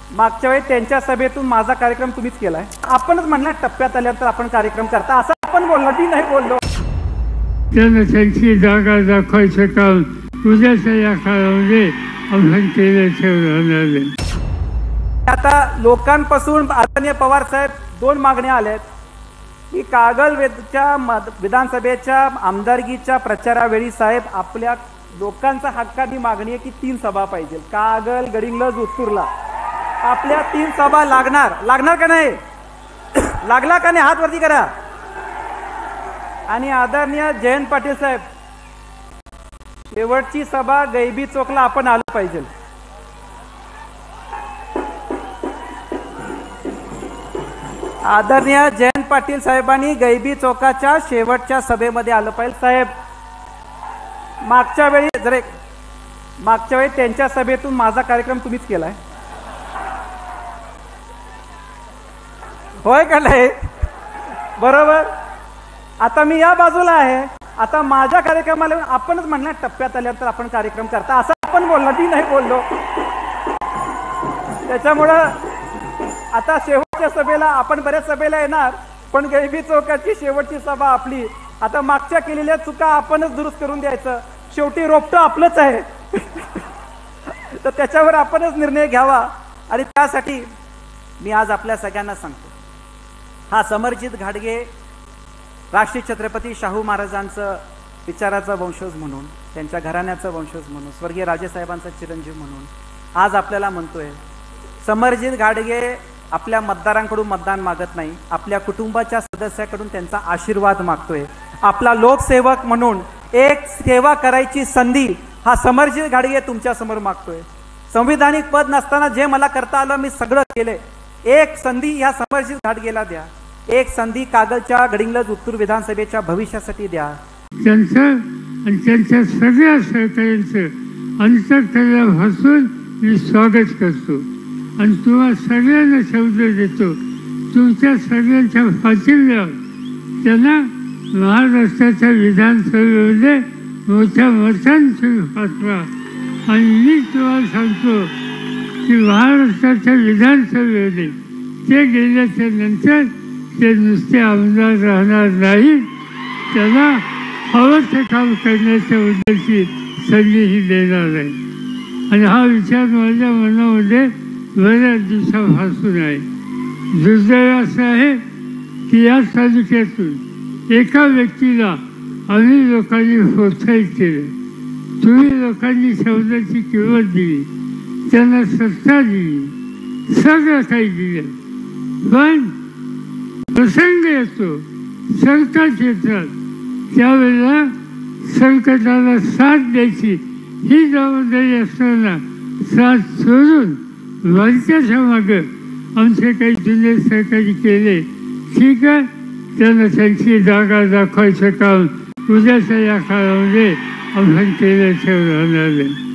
मागच्या वेळी त्यांच्या सभेतून माझा कार्यक्रम तुम्हीच केलाय. आपणच म्हणला टप्प्यात आल्यानंतर आपण कार्यक्रम करता असं आपण बोललो, मी नाही बोललो. त्यांना त्यांची जागा दाखवायचं काम उद्याच्या या काळामध्ये आपण केलं. आता लोकांपासून आदरणीय पवार साहेब दोन मागण्या आल्यात की कागलच्या विधानसभेच्या आमदारकीच्या प्रचारावेळी साहेब आपल्या लोकांचा हक्काची मागणी आहे की 3 सभा पाहिजे. कागल, गडिंग्लज, उत्तूरला आपल्या 3 सभा लागणार का नाही? लागला का नाही? हात वरती करा. आणि आदरणीय जयंत पाटील साहेब, शेवटची सभा गैबी चौकला आपण आलं पाहिजे. आदरणीय जयंत पाटील साहेबांनी गैबी चौकाच्या शेवटच्या सभेमध्ये आलं पाहिजे. साहेब मागच्या वेळी त्यांच्या सभेतून माझा कार्यक्रम तुम्हीच केलाय, होय का नाही? बरोबर. आता मी या बाजूला आहे. आता माझ्या कार्यक्रमाला आपणच म्हणला टप्प्यात आल्यानंतर आपण कार्यक्रम करता असं आपण बोललो, मी नाही बोललो. त्याच्यामुळं आता शेवटच्या सभेला आपण बऱ्याच सभेला येणार, पण गैबी चौकाची शेवटची सभा आपली. आता मागच्या केलेल्या चुका आपणच दुरुस्त करून द्यायचं. शेवटी रोपटं आपलंच आहे. तर त्याच्यावर आपणच निर्णय घ्यावा. आणि त्यासाठी मी आज आपल्या सगळ्यांना सांगतो, हा समरजित घाटगे राष्ट्रीय छत्रपती शाहू महाराजांचं विचाराचा वंशज म्हणून, त्यांच्या घराण्याचा वंशज म्हणून, स्वर्गीय राजेसाहेबांचा चिरंजीव म्हणून आज आपल्याला म्हणतोय, समरजित घाटगे आपल्या मतदारांकडून मतदान मागत नाही, आपल्या कुटुंबाच्या सदस्याकडून त्यांचा आशीर्वाद मागतोय. आपला लोकसेवक म्हणून एक सेवा करायची संधी हा समरजित घाटगे तुमच्या समोर मागतोय. संविधानिक पद नसताना जे मला करता आलं मी सगळं केलंय. एक संधी ह्या समरजित घाटगेला द्या. एक संधी कागलच्या गडिंग्लज उत्तूर विधानसभेच्या भविष्यासाठी द्या. त्यांचं आणि त्यांच्या सगळ्या सहकार्यांचं अंतःकरणापासून मी स्वागत करतो आणि तुम्हा सगळ्यांना शब्द देतो, तुमच्या सगळ्यांच्या पाठिंब्यावर त्यांना महाराष्ट्राच्या विधानसभेमध्ये मोठ्या मतांची पाठवा. आणि मी तुम्हाला सांगतो की महाराष्ट्राच्या विधानसभेमध्ये ते गेल्याच्या नंतर ते नुसते आमदार राहणार नाही, त्यांना हवं ते काम करण्याच्या उद्देशी संधीही देणार आहे. आणि हा विचार माझ्या मनामध्ये बऱ्याच दिवसापासून आहे. दुर्दैव असं आहे की या तालुक्यातून एका व्यक्तीला आम्ही लोकांनी प्रोत्साहित केलं. तुम्ही लोकांनी शब्दाची किंमत दिली, त्यांना सत्ता दिली, सगळं काही दिलं. पण प्रसंग येतो, संकट येतात, त्यावेळेला संकटाला साथ द्यायची ही जबाबदारी असताना साथ सोडून वरच्याच्या मागं आमचे काही जुने सहकारी केले. ठीक आहे, त्यांना त्यांची जागा दाखवायचं काम उद्याच्या या काळामध्ये आपण केल्याशिवाय राहणार नाही.